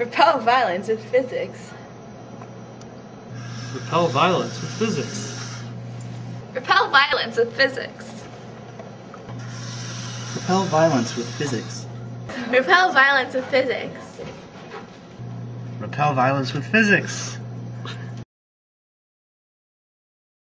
Repel violence with physics. Repel violence with physics. Repel violence with physics. Repel violence with physics. Repel violence with physics. Repel violence with physics.